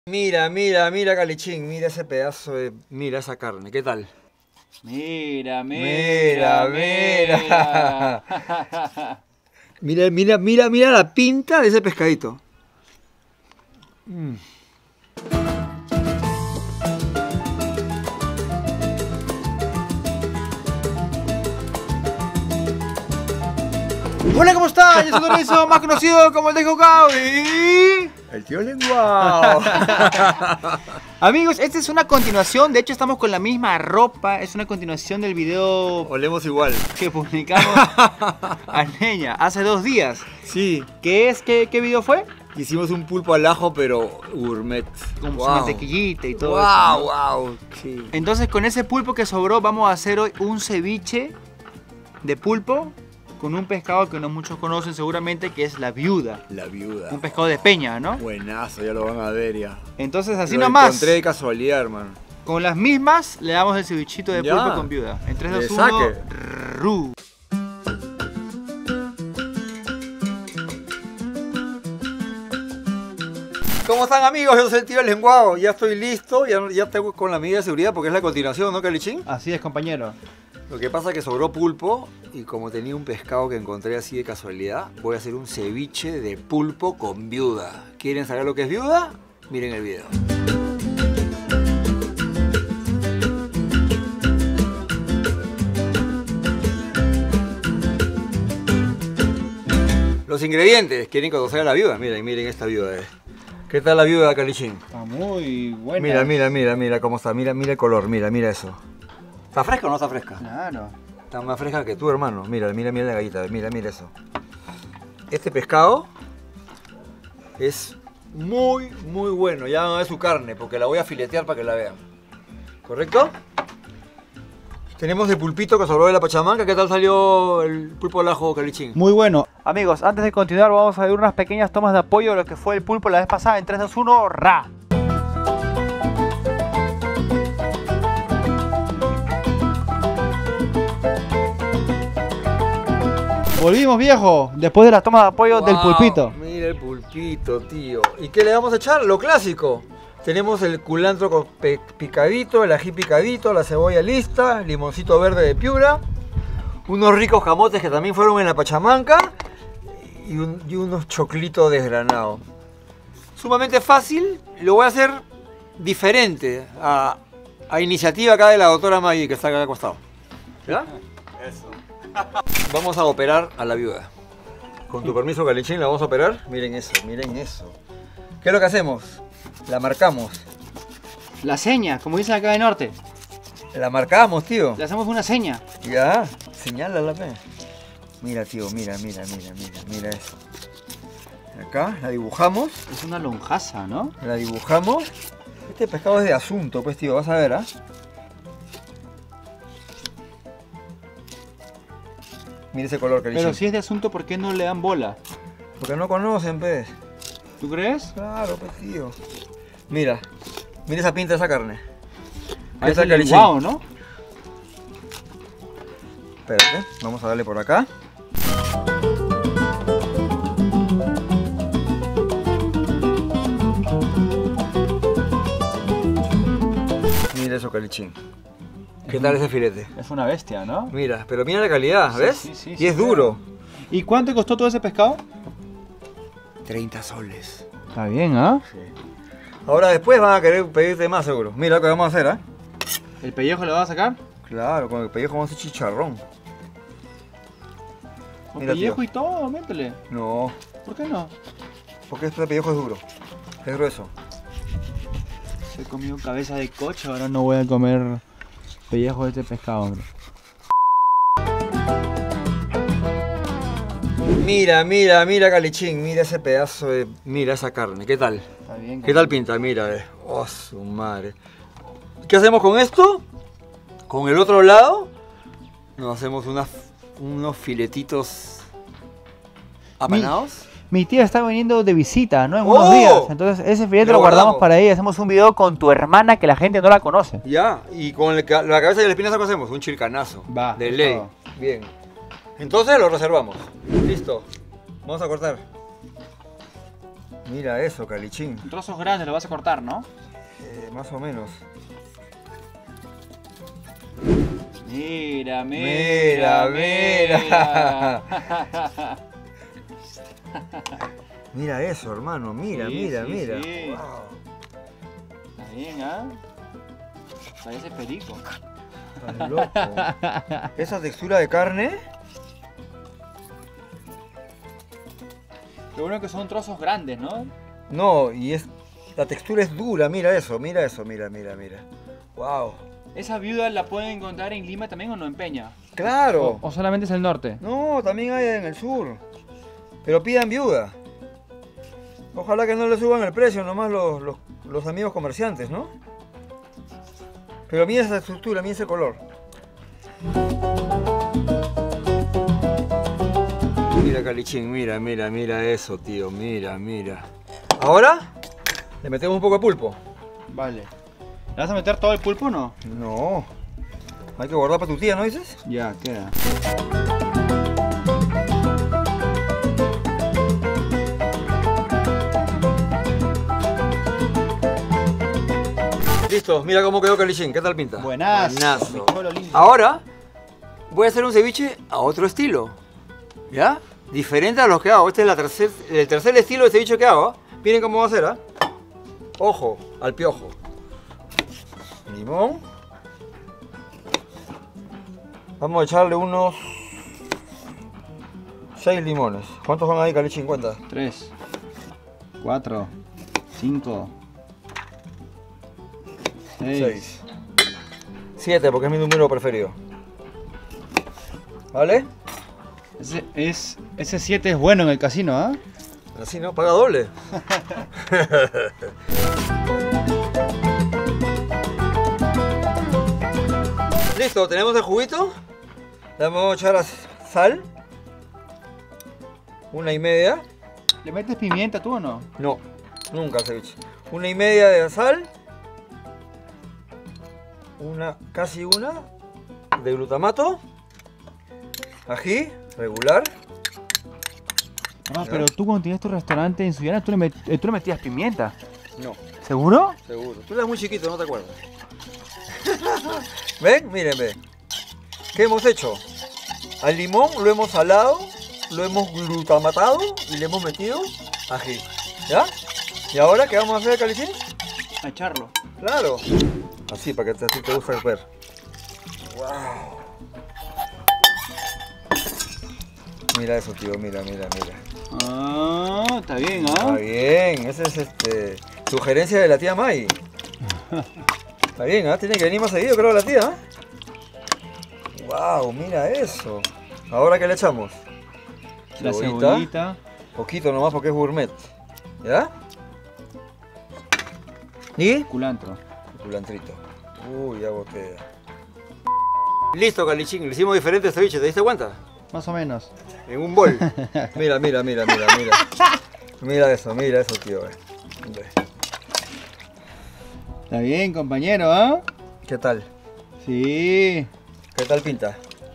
Mira, mira, mira, Calichín, mira ese pedazo de... Mira esa carne, ¿qué tal? Mira, Mira, mira, mira. mira. Mira, mira, mira, mira la pinta de ese pescadito. Hola, ¿cómo están? Yo soy Lorenzo, más conocido como el de Jocao y... el tío Lenguao. Amigos, esta es una continuación, de hecho estamos con la misma ropa, es una continuación del video Olemos igual. que publicamos a Neña hace 2 días. Sí. ¿Qué video fue? Hicimos un pulpo al ajo, pero gourmet. Con su Wow. mantequillita y todo Wow, eso, ¿no? wow. Sí. Entonces con ese pulpo que sobró vamos a hacer hoy un ceviche de pulpo con un pescado que no muchos conocen seguramente, que es la viuda. La viuda. Un pescado de peña, ¿no? Buenazo, ya lo van a ver ya. Entonces así Lo nomás, encontré de casualidad, hermano. con las mismas le damos el cevichito de Ya. pulpo con viuda. En 3, 2, De 1, saque. ¡ru! ¿Cómo están, amigos? Yo soy el tío Lenguao. Ya estoy listo, ya tengo con la medida de seguridad porque es la continuación, ¿no, Calichín? Así es, compañero. Lo que pasa es que sobró pulpo y como tenía un pescado que encontré así de casualidad, voy a hacer un ceviche de pulpo con viuda. ¿Quieren saber lo que es viuda? Miren el video. Los ingredientes, ¿quieren conocer a la viuda? Miren, miren esta viuda. ¿Qué tal la viuda, Calichín? Está muy buena. Mira, mira, mira, mira cómo está. Mira, mira el color, mira, mira eso. ¿Está fresca o no está fresca? Claro. Está más fresca que tú, hermano. Mira, mira, mira la gallita, mira, mira eso. Este pescado es muy, muy bueno. Ya van a ver su carne, porque la voy a filetear para que la vean. ¿Correcto? Tenemos el pulpito que sobró de la Pachamanca. ¿Qué tal salió el pulpo al ajo, Calichín? Muy bueno. Amigos, antes de continuar vamos a ver unas pequeñas tomas de apoyo de lo que fue el pulpo la vez pasada. En 3, 2, 1, ¡ra! Volvimos, viejo, después de las tomas de apoyo del Wow, pulpito. Mira el pulpito, tío. ¿Y qué le vamos a echar? Lo clásico. Tenemos el culantro picadito, el ají picadito, la cebolla lista, limoncito verde de Piura, unos ricos camotes que también fueron en la Pachamanca y unos choclitos desgranados. Sumamente fácil, lo voy a hacer diferente a iniciativa acá de la doctora Maggie que está acá al costado. ¿Ya? Eso. Vamos a operar a la viuda. Con tu permiso, Calichín, la vamos a operar. Miren eso, miren eso. ¿Qué es lo que hacemos? La marcamos. La seña, como dicen acá de norte. La marcamos, tío. Le hacemos una seña. Ya, señálala, pe. Mira, tío, mira, mira, mira, mira, mira eso. Acá la dibujamos. Es una lonjaza, ¿no? La dibujamos. Este pescado es de asunto, pues, tío, vas a ver, ¿ah? Mira ese color, Calichín. Pero si es de asunto, ¿por qué no le dan bola? Porque no conocen, pues. ¿Tú crees? Claro, pues, tío. Mira, mira esa pinta de esa carne. Ahí Esa está el Calichín. lenguao, ¿no? Espérate, vamos a darle por acá. Mira eso, Calichín. ¿Qué tal ese filete? Es una bestia, ¿no? Mira, pero mira la calidad, ¿ves? Sí, y es duro. ¿Y cuánto costó todo ese pescado? 30 soles. Está bien, ¿ah? Sí. Ahora después van a querer pedirte más seguro. Mira lo que vamos a hacer, ¿ah? ¿El pellejo le vas a sacar? Claro, con el pellejo vamos a hacer chicharrón. ¿Con Mira, pellejo tío. y todo? Métele. No, ¿Por qué no? porque este pellejo es duro. Es grueso. He comido cabeza de coche, ahora no voy a comer pellejo de este pescado, hombre. Mira, mira, mira, Calichín. Mira ese pedazo de... Mira esa carne. ¿Qué tal? Está bien. ¿Qué tal pinta? Mira, oh, su madre. ¿Qué hacemos con esto? Con el otro lado nos hacemos unos filetitos apanados. Mi tía está viniendo de visita, ¿no? En unos ¡Oh! días. Entonces ese filete Lo lo guardamos guardamos. para ella. Hacemos un video con tu hermana que la gente no la conoce. Ya, y con la cabeza y la espinazo, ¿qué hacemos? Un chilcanazo. Va, de es ley. todo. Bien. Entonces lo reservamos. Listo. Vamos a cortar. Mira eso, Calichín. Trozos grandes lo vas a cortar, ¿no? Más o menos. Mira, Mira, mira. Mira eso, hermano. Mira, Sí, mira, sí, mira. sí. Wow. Está bien, ¿ah? Parece perico. Estás loco. Esa textura de carne. Lo bueno es que son trozos grandes, ¿no? No, y es. La textura es dura, mira eso, mira, mira. Wow. ¿Esa viuda la pueden encontrar en Lima también o no, en Peña? Claro. ¿O solamente es el norte? No, también hay en el sur. Pero pidan viuda. Ojalá que no le suban el precio nomás los amigos comerciantes, ¿no? Pero mira esa estructura, mira ese color. Mira, Calichín, mira eso, tío, mira. Ahora le metemos un poco de pulpo. Vale. ¿Le vas a meter todo el pulpo o no? No, hay que guardar para tu tía, ¿no dices? Ya, queda. Listo, mira cómo quedó Calichín, ¿qué tal pinta? Buenazo. Buenazo. Mi cholo lindo. Ahora voy a hacer un ceviche a otro estilo, ¿ya? Diferente a los que hago. Este es el tercer estilo de ceviche que hago. Miren cómo va a ser, ¿ah? Ojo, al piojo. Limón. Vamos a echarle unos 6 limones. ¿Cuántos van ahí, Calichín? Cuenta. 3, 4, 5, 6. 7 porque es mi número preferido. ¿Vale? Ese 7 es bueno en el casino, ¿ah? Así no, paga doble. Listo, tenemos el juguito. Le vamos a echar sal. 1,5. ¿Le metes pimienta tú o no? No, nunca al ceviche. 1,5 de sal. Casi una de glutamato. Ají, regular. Ah, pero tú cuando tenías tu restaurante en Sullana, tú le metías pimienta. No, ¿Seguro? seguro. Tú eras muy chiquito, no te acuerdas. ¿Ven? Miren, ven. ¿Qué hemos hecho? Al limón lo hemos salado, lo hemos glutamatado y le hemos metido ají. ¿Ya? ¿Y ahora qué vamos a hacer, Calichín? A echarlo. Claro. Así, para que así te gusta ver. Wow. Mira eso, tío, mira. Ah, está bien, Está ¿ah? bien, esa es sugerencia de la tía May. Está bien, ¿ah? Tiene que venir más seguido, creo, la tía. Wow, mira eso. Ahora, ¿qué le echamos? La cebollita. Poquito nomás porque es gourmet. ¿Ya? ¿Y? Culantro. Culantrito. Uy, ya botea. Listo, Calichín. Le hicimos diferentes ceviches, ¿te diste cuenta? Más o menos. En un bol. Mira. Mira eso, tío. Mira. Está bien, compañero, ¿ah? ¿Qué tal? Sí. ¿Qué tal pinta?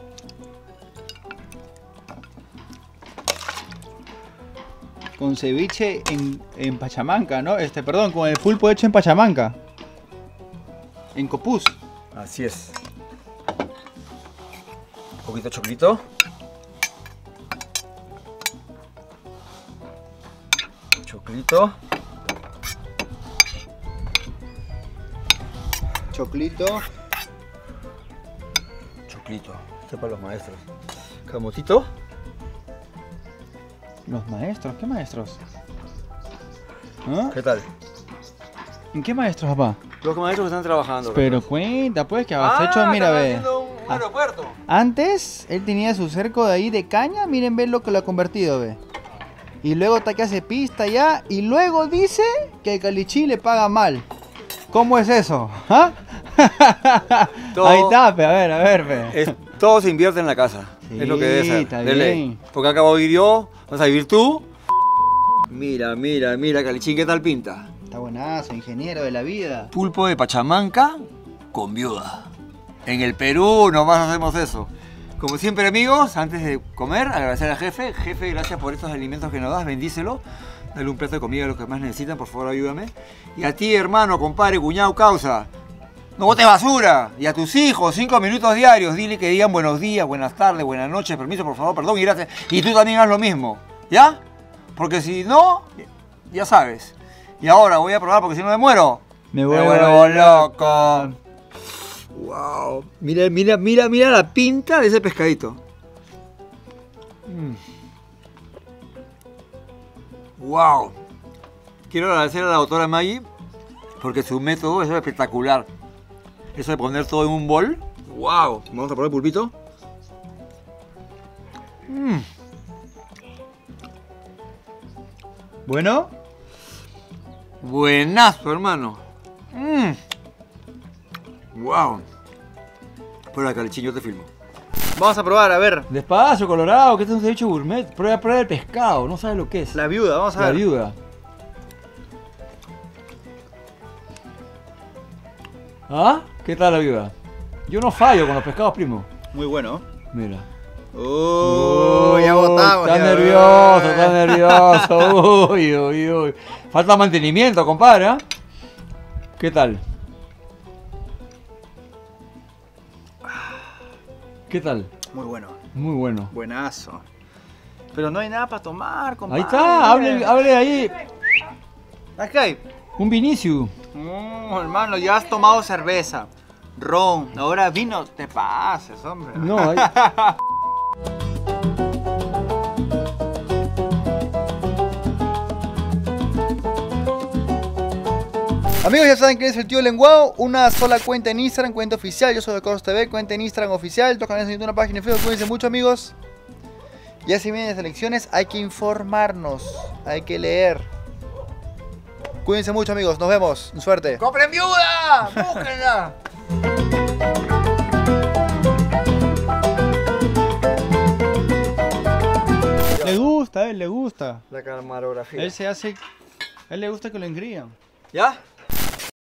Con ceviche en Pachamanca, ¿no? Perdón, con el pulpo hecho en Pachamanca. En Copús. Así es. Un poquito de choclito. Choclito. Choclito. Choclito. Este es para los maestros. Camotito. Los maestros, ¿qué maestros? ¿Ah? ¿Qué tal? ¿En qué maestros, papá? Los maestros que están trabajando. Pero cuenta, pues, que has hecho, mira, están ve. haciendo un aeropuerto. Antes, él tenía su cerco de ahí de caña, miren, ve lo que lo ha convertido, ve. Y luego está que hace pista ya, y luego dice que el Calichín le paga mal. ¿Cómo es eso? ¿Ah? Todo- Ahí está, pe, a ver, pe. Todo se invierte en la casa. Es lo que debe Sí, ser. está de ley. bien. Porque acabo de vivir yo, vas a vivir tú. Mira, Calichín, ¿qué tal pinta? Está buenazo, ingeniero de la vida. Pulpo de Pachamanca con viuda. En el Perú nomás hacemos eso. Como siempre, amigos, antes de comer, agradecer al jefe. Jefe, gracias por estos alimentos que nos das, bendícelo. Dale un plato de comida a los que más necesitan, por favor, ayúdame. Y a ti, hermano, compadre, cuñado, causa. No botes basura. Y a tus hijos, 5 minutos diarios, dile que digan buenos días, buenas tardes, buenas noches, permiso, por favor, perdón y gracias. Y tú también haz lo mismo, ¿ya? Porque si no, ya sabes. Y ahora voy a probar porque si no me muero. Me vuelvo loco. Wow. Mira la pinta de ese pescadito. Wow. Quiero agradecer a la doctora Maggie porque su método es espectacular. Eso de poner todo en un bol. Wow. Vamos a probar el pulpito. Bueno. Buenazo, hermano. Wow. Prueba acá, Calichín, yo te filmo. Vamos a probar, a ver. Despacio, Colorado, que este es un ceviche gourmet. Prueba el pescado, no sabes lo que es. La viuda, vamos a ver. La viuda. ¿Ah? ¿Qué tal la viuda? Yo no fallo con los pescados, primo. Muy bueno. Mira. Ya botamos. Está nervioso. Uy. Falta mantenimiento, compadre, ¿eh? ¿Qué tal? ¿Qué tal? Muy bueno. Muy bueno. Buenazo. Pero no hay nada para tomar, compadre. Ahí está, hable ahí. Aquí hay. Un Vinicius. Hermano, ya has tomado cerveza, ron, ahora vino, te pases, hombre. No, ahí... Amigos, ya saben que es el tío Lenguao. Una sola cuenta en Instagram, cuenta oficial. Yo soy de Coros TV, cuenta en Instagram oficial. Dos canales en YouTube, una página en Facebook. Cuídense mucho, amigos. Ya si vienen las elecciones, hay que informarnos, hay que leer. Cuídense mucho, amigos. Nos vemos. Suerte. ¡Compren viuda! ¡Búsquenla! Le gusta, a él le gusta. La camarografía. Él se hace... A él le gusta que lo engrían. ¿Ya?